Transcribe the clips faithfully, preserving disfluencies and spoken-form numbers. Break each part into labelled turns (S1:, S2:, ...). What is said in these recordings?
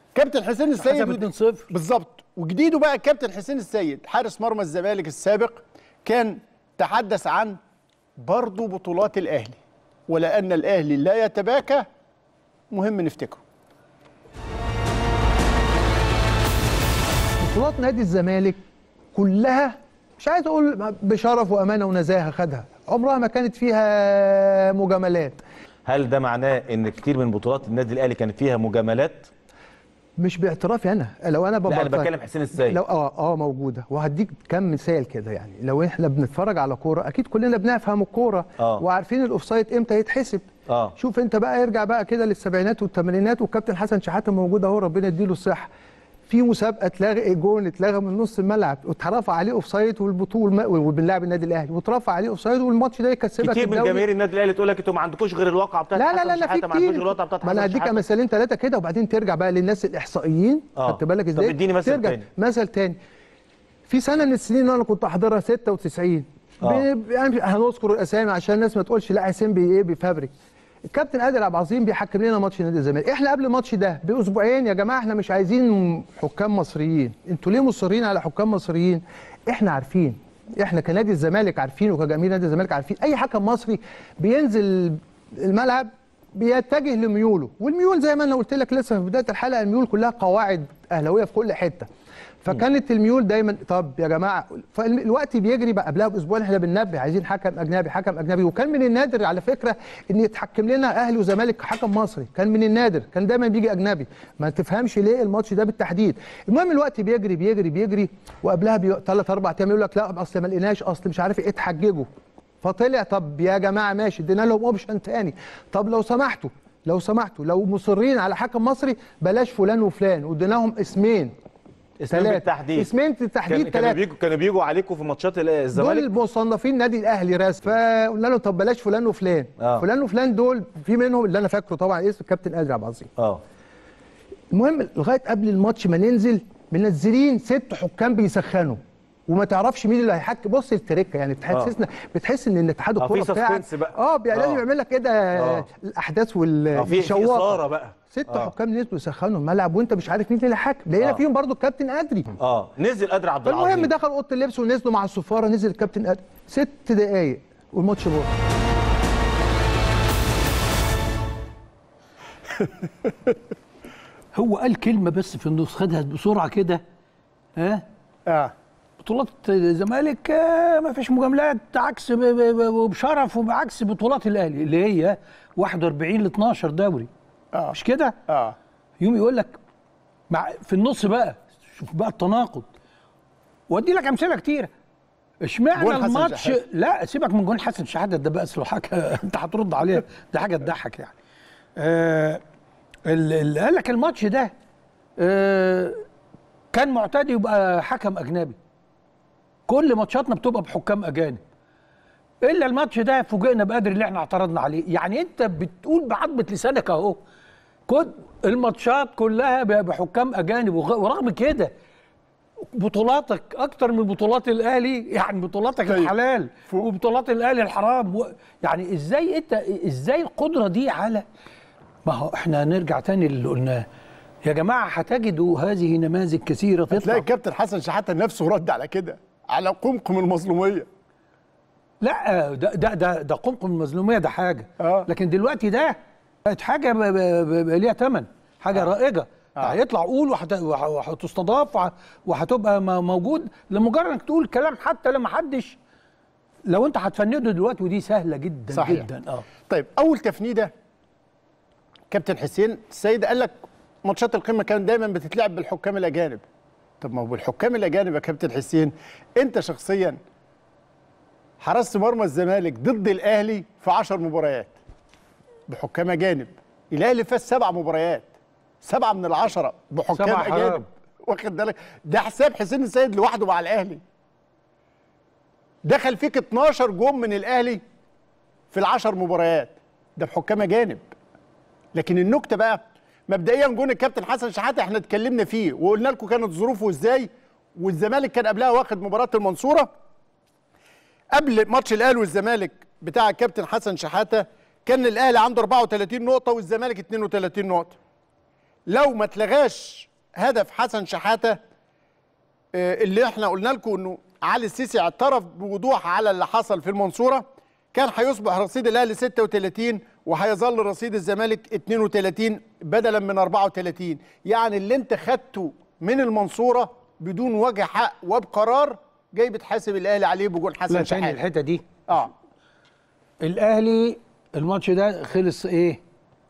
S1: كابتن حسين السيد
S2: اتنين صفر
S1: بالظبط. وجديده بقى كابتن حسين السيد حارس مرمى الزمالك السابق كان تحدث عن برضه بطولات الاهلي، ولان الاهلي لا يتباكى مهم نفتكره.
S3: بطولات نادي الزمالك كلها مش عايز اقول بشرف وامانه ونزاهه خدها، عمرها ما كانت فيها مجاملات.
S4: هل ده معناه ان كتير من بطولات النادي الاهلي كان فيها مجاملات؟
S3: مش باعترافي انا، لو انا
S4: لا انا بتكلم حسين السيد.
S3: لو اه اه موجوده، وهديك كم مثال كده. يعني لو احنا بنتفرج على كوره اكيد كلنا بنفهم الكوره
S4: آه.
S3: وعارفين الاوفسايد امتى يتحسب.
S4: اه
S3: شوف انت بقى ارجع بقى كده للسبعينات والثمانينات، والكابتن حسن شحاته موجود اهو ربنا يديله الصحه. في مسابقه اتلغى جون اتلغى من نص الملعب واترفع عليه اوفسايد والبطوله وبنلعب النادي الاهلي واترفع عليه اوفسايد والماتش ده يكسبك
S4: كتير من جماهير النادي الاهلي تقول لك انتوا ما عندكوش غير الواقعه بتاعت
S3: لا لا لا, لا في
S4: كتير. ما عندكوش الواقعه بتاعت
S3: ما انا هديك مثالين ثلاثه كده وبعدين ترجع بقى للناس الاحصائيين.
S4: آه.
S3: خدت بالك ازاي؟
S4: طب اديني مثل
S3: ترجع
S4: تاني.
S3: مثل تاني. في سنه من السنين اللي انا كنت احضرها ستة وتسعين
S4: آه.
S3: يعني هنذكر الاسامي عشان الناس ما تقولش لا حسين بي ايه بيفبرك. الكابتن قادر عبد العظيم بيحكم لنا ماتش نادي الزمالك، احنا قبل الماتش ده باسبوعين يا جماعه احنا مش عايزين حكام مصريين، انتوا ليه مصرين على حكام مصريين؟ احنا عارفين، احنا كنادي الزمالك عارفين وكجماهير نادي الزمالك عارفين اي حكم مصري بينزل الملعب بيتجه لميوله، والميول زي ما انا قلت لك لسه في بدايه الحلقه الميول كلها قواعد اهلاويه في كل حته. فكانت الميول دايما طب يا جماعه، فالوقت بيجري بقى قبلها باسبوعين احنا بننبه عايزين حكم اجنبي حكم اجنبي، وكان من النادر على فكره ان يتحكم لنا اهلي وزمالك حكم مصري، كان من النادر، كان دايما بيجي اجنبي، ما تفهمش ليه الماتش ده بالتحديد. المهم الوقت بيجري بيجري بيجري وقبلها بثلاث اربع ايام يقول لك لا اصل ما لقيناش، اصل مش عارف ايه، اتحججوا. فطلع طب يا جماعه ماشي ادينا لهم اوبشن تاني، طب لو سمحتوا لو سمحتوا لو مصرين على حكم مصري بلاش فلان وفلان، واديناهم اسمين
S4: اسمين بالتحديد
S3: اسمين بالتحديد
S4: كانوا بيجوا كانوا بيجوا عليكم في ماتشات الزمالك
S3: دول مصنفين نادي الاهلي رسمي، فقلنا له طب بلاش فلان وفلان.
S4: آه.
S3: فلان وفلان دول في منهم اللي انا فاكره طبعا اسم الكابتن قادر عبد العظيم.
S4: اه
S3: المهم لغايه قبل الماتش ما ننزل منزلين ست حكام بيسخنوا وما تعرفش مين اللي هيحكم. بص التركه يعني بتحسسنا آه. بتحس ان اتحاد الكوره بتاعك اه لازم يعمل لك كده آه. الاحداث والشواطه
S4: بقى
S3: ست آه. حكام نزلوا يسخنوا الملعب وانت مش عارف مين اللي حكم، لقينا آه. فيهم برضو الكابتن قدري.
S4: اه نزل قدري عبد العظيم.
S3: المهم دخل اوضه اللبس ونزلوا مع الصفاره، نزل الكابتن قدري ست دقائق والماتش بره.
S2: هو قال كلمه بس في النص خدها بسرعه كده. ها
S1: اه
S2: بطولات الزمالك ما فيش مجاملات، عكس وبشرف وبعكس بطولات الاهلي اللي هي واحد وأربعين ل اتناشر دوري.
S1: اه
S2: مش كده؟
S1: اه
S2: يوم يقول لك مع في النص بقى شوف بقى التناقض. وادي لك امثله كتيره. اشمعنى الماتش لا سيبك من جون حسن شحاته ده بقى اصله حاجه انت هترد عليها، ده حاجه تضحك يعني. آه اللي قال لك الماتش ده آه كان معتاد يبقى حكم اجنبي. كل ماتشاتنا بتبقى بحكام اجانب. الا الماتش ده فوجئنا بقدر اللي احنا اعترضنا عليه، يعني انت بتقول بعضمه لسانك اهو كل الماتشات كلها بحكام اجانب، ورغم كده بطولاتك اكتر من بطولات الاهلي، يعني بطولاتك الحلال وبطولات الاهلي الحرام و... يعني ازاي انت ازاي القدره دي على ما هو احنا نرجع تاني اللي قلناه يا جماعه، هتجدوا هذه نماذج كثيره تطلع.
S1: تلاقي الكابتن حسن شحاته نفسه رد على كده، على قمقم المظلوميه.
S2: لا ده ده ده, ده قمقم المظلوميه ده حاجه
S1: آه.
S2: لكن دلوقتي ده بقت حاجه ليها ثمن، حاجه آه. رائجه. آه. هيطلع قول وهتستضاف وهتبقى موجود لمجرد انك تقول كلام حتى لما حدش، لو انت هتفنده دلوقتي، ودي سهله جدا صحيح. جدا. اه
S1: طيب اول تفنيده كابتن حسين السيد قال لك ماتشات القمه كانت دايما بتتلعب بالحكام الاجانب. طب ما هو بالحكام الاجانب يا كابتن حسين انت شخصيا حرست مرمى الزمالك ضد الاهلي في عشر مباريات بحكام اجانب. الاهلي فاز سبع مباريات، سبعه من العشره بحكام اجانب. واخد بالك؟ ده حساب حسين السيد لوحده مع الاهلي. دخل فيك اتناشر جون من الاهلي في العشر مباريات، ده بحكام اجانب. لكن النكته بقى مبدئيا جون الكابتن حسن شحاته احنا اتكلمنا فيه وقلنا لكم كانت ظروفه ازاي، والزمالك كان قبلها واخد مباراه المنصوره. قبل ماتش الاهلي والزمالك بتاع الكابتن حسن شحاته كان الاهلي عنده اربعه وتلاتين نقطه والزمالك اتنين وتلاتين نقطه. لو ما اتلغاش هدف حسن شحاته اللي احنا قلنا لكم انه علي السيسي اعترف بوضوح على اللي حصل في المنصوره، كان هيصبح رصيد الاهلي ستة وثلاثين وهيظل رصيد الزمالك اثنين وثلاثين بدلا من أربعة وثلاثين. يعني اللي انت خدته من المنصوره بدون وجه حق وبقرار جاي بتحاسب الاهلي عليه بجول حسن شحاته.
S2: لا الحته دي
S1: اه
S2: الاهلي الماتش ده خلص ايه؟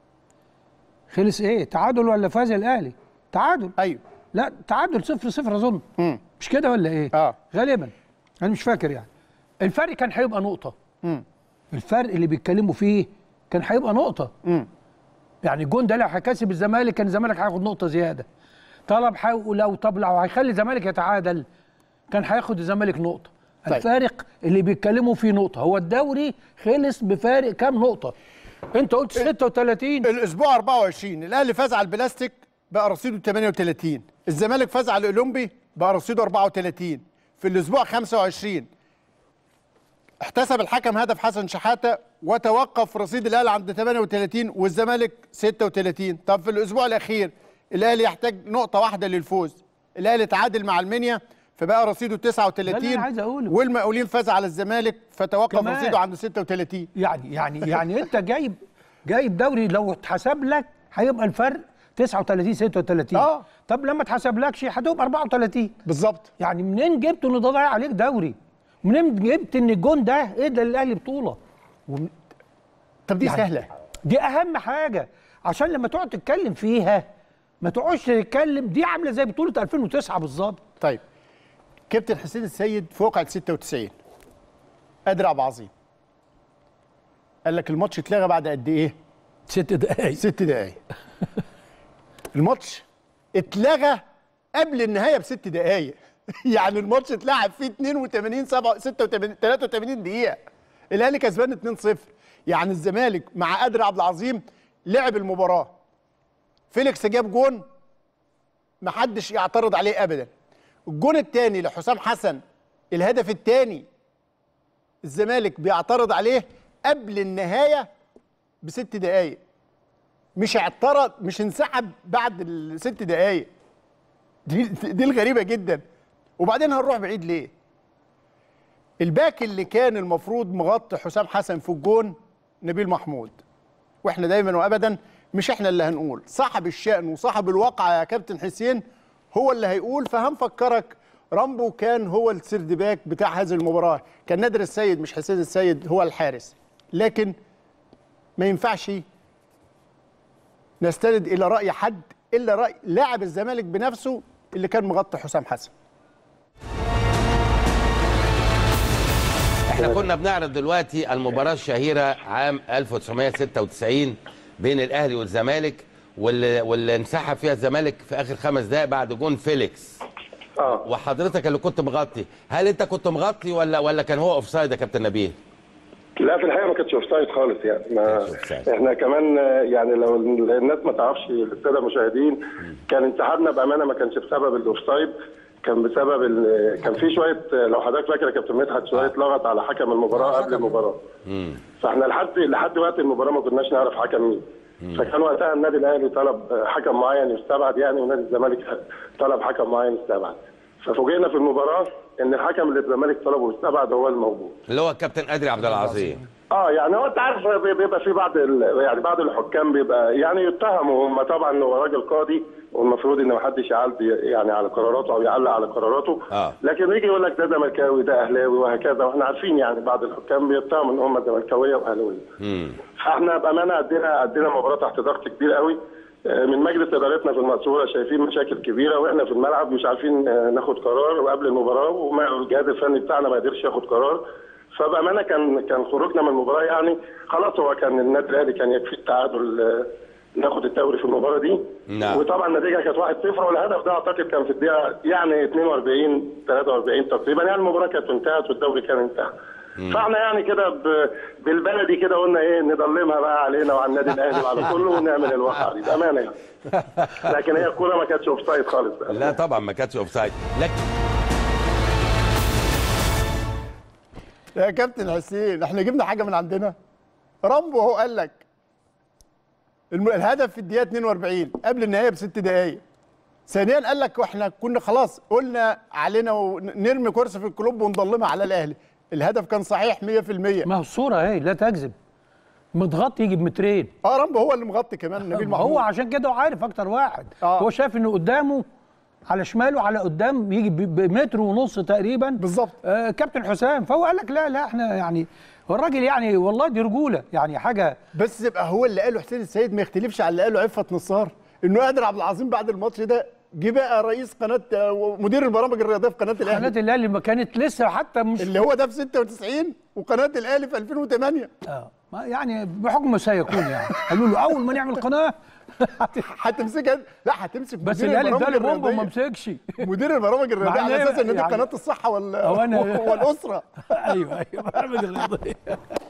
S2: خلص ايه؟ تعادل ولا فاز الاهلي؟ تعادل.
S1: ايوه.
S2: لا تعادل صفر صفر اظن.
S1: امم
S2: مش كده ولا ايه؟
S1: اه
S2: غالبا انا مش فاكر يعني. الفرق كان هيبقى نقطه.
S1: امم
S2: الفرق اللي بيتكلموا فيه كان هيبقى نقطه.
S1: امم
S2: يعني الجون ده لو هيكسب الزمالك كان الزمالك هياخد نقطه زياده. طلب حقه لو طب لو هيخلي الزمالك يتعادل كان هياخد الزمالك نقطه. طيب. الفارق اللي بيتكلموا فيه نقطه. هو الدوري خلص بفارق كام نقطه؟ انت قلت ستة وثلاثين.
S1: الاسبوع أربعة وعشرين الاهلي فاز على البلاستيك بقى رصيده ثمانية وثلاثين، الزمالك فاز على الاولمبي بقى رصيده أربعة وثلاثين. في الاسبوع خمسة وعشرين احتسب الحكم هدف حسن شحاته وتوقف رصيد الاهلي عند ثمانية وثلاثين والزمالك ستة وثلاثين. طب في الاسبوع الاخير الاهلي يحتاج نقطه واحده للفوز، الاهلي تعادل مع المنيا فبقى رصيده تسعة وثلاثين والمقاولين فاز على الزمالك فتوقف كمان. رصيده عند ستة وثلاثين.
S2: يعني يعني يعني انت جايب جايب دوري لو اتحسب لك هيبقى الفرق تسعة وثلاثين ستة وثلاثين.
S1: اه
S2: طب لما اتحسبلكش هتبقى أربعة وثلاثين
S1: بالظبط.
S2: يعني منين جبت ان ده ضايع عليك دوري؟ منين جبت ان الجون ده ايه ده الاهلي بطوله؟ وم...
S1: طب دي
S2: يعني
S1: سهله،
S2: دي اهم حاجه عشان لما تقعد تتكلم فيها ما تقعدش تتكلم. دي عامله زي بطوله ألفين وتسعة بالظبط.
S1: طيب كابتن حسين السيد في واقعة ستة وتسعين قادر عبد العظيم قال لك الماتش اتلغى بعد قد ايه؟
S2: ست دقايق.
S1: ست دقايق. الماتش اتلغى قبل النهايه بست دقايق. يعني الماتش اتلعب فيه اثنين وثمانين سبعة ستة وثمانين ثلاثة وثمانين دقيقه، الاهلي كسبان اثنين صفر. يعني الزمالك مع قادر عبد العظيم لعب المباراه، فيليكس جاب جون محدش يعترض عليه ابدا. الجون الثاني لحسام حسن الهدف الثاني الزمالك بيعترض عليه قبل النهايه بست دقائق، مش اعترض مش انسحب بعد الست دقائق. دي دي الغريبه جدا. وبعدين هنروح بعيد ليه؟ الباك اللي كان المفروض مغطي حسام حسن في الجون نبيل محمود، واحنا دايما وابدا مش احنا اللي هنقول، صاحب الشأن وصاحب الواقع يا كابتن حسين هو اللي هيقول. فهنفكرك رامبو كان هو السيرد باك بتاع هذه المباراه، كان نادر السيد مش حسين السيد هو الحارس، لكن ما ينفعش نستند الى راي حد الا راي لاعب الزمالك بنفسه اللي كان مغطي حسام حسن.
S5: احنا كنا بنعرض دلوقتي المباراه الشهيره عام ألف وتسعمائة وستة وتسعين بين الاهلي والزمالك واللي, واللي انسحب فيها الزمالك في اخر خمس دقائق بعد جون فيليكس.
S6: اه
S5: وحضرتك اللي كنت مغطي، هل انت كنت مغطي ولا ولا كان هو اوف سايد يا كابتن نبيل؟
S6: لا في الحقيقه ما كانتش اوف سايد خالص يعني. ما احنا كمان يعني لو الناس ما تعرفش الساده المشاهدين كان انسحابنا بامانه ما كانش بسبب الاوف سايد، كان بسبب كان في شويه لو حضرتك فاكر يا كابتن مدحت شويه لغط على حكم المباراه قبل المباراه. امم فاحنا لحد لحد وقت المباراه ما كناش نعرف حكم مين. فكان وقتها النادي الاهلي طلب حكم معين يستبعد يعني، ونادي الزمالك طلب حكم معين يستبعد. ففوجئنا في المباراه ان الحكم اللي الزمالك طلبه يستبعد هو الموجود،
S5: اللي هو الكابتن قادر عبد العظيم.
S6: اه يعني هو انت عارف بيبقى في بعض يعني بعض الحكام بيبقى يعني يتهموا هم طبعا هو راجل قاضي والمفروض ان ما حدش يعلق يعني على قراراته او يعلق على قراراته. آه. لكن يجي يقول لك ده زملكاوي ده اهلاوي وهكذا، واحنا عارفين يعني بعض الحكام بيتهموا ان هم زملكاويه واهلاويه. امم فاحنا بامانه ادينا ادينا مباراه تحت ضغط كبير قوي من مجلس ادارتنا في المقصوره، شايفين مشاكل كبيره واحنا في الملعب مش عارفين ناخد قرار وقبل المباراه، والجهاز الفني بتاعنا ما قدرش ياخد قرار. فبامانه كان كان خروجنا من المباراه يعني خلاص هو كان النادي الاهلي كان يكفي التعادل ناخد الدوري في المباراه دي. نعم. وطبعا النتيجه كانت واحد صفر والهدف ده اعتقد كان في الدقيقه يعني اثنين وأربعين ثلاثة وأربعين تقريبا، يعني المباراه كانت انتهت والدوري كان انتهى. فاحنا يعني كده بالبلدي كده قلنا ايه نضلمها بقى علينا وعلى النادي الاهلي وعلى كله ونعمل الواقعه دي بامانه يعني. لكن هي الكوره ما كانتش اوف سايد خالص بقى.
S5: لا طبعا ما كانتش اوف سايد. لكن
S1: يا كابتن حسين احنا جبنا حاجه من عندنا. رامبو هو قال لك الهدف في الدقيقه اتنين واربعين قبل النهايه بست دقائق. ثانيا قال لك واحنا كنا خلاص قلنا علينا ونرمي كرسي في الكلوب ونضلمها على الاهلي. الهدف كان صحيح مية في المية.
S2: ما هو الصوره اهي لا تكذب، متغطي يجي بمترين.
S1: اه رامبو هو اللي مغطي كمان نبيل محمود.
S2: هو عشان كده هو عارف اكتر واحد.
S1: آه.
S2: هو شايف انه قدامه على شماله على قدام يجي بمتر ونص تقريبا
S1: بالظبط.
S2: آه كابتن حسام، فهو قال لك لا لا احنا يعني والراجل يعني والله دي رجوله يعني حاجه.
S1: بس يبقى هو اللي قاله حسين السيد ما يختلفش على اللي قاله عفت نصار، انه قادر عبد العظيم بعد الماتش ده جه بقى رئيس قناه مدير البرامج الرياضيه في قناه الاهلي.
S2: قناه الاهلي ما كانت لسه حتى مش
S1: اللي هو ده في ستة وتسعين وقناه الاهلي في ألفين وثمانية.
S2: اه يعني بحكم ما سيكون يعني قالوا له اول ما نعمل قناه
S1: هتمسكها. لا هتمسك
S2: بس
S1: مدير
S2: الاهلي
S1: البرامج
S2: اداله بومبا وما
S1: الرياضيه.
S2: مسكش
S1: مدير البرامج الرياضيه على اساس ان دي
S2: يعني
S1: قناه الصحه وال...
S2: هو أنا-
S1: والاسره.
S2: ايوه ايوه برامج الرياضيه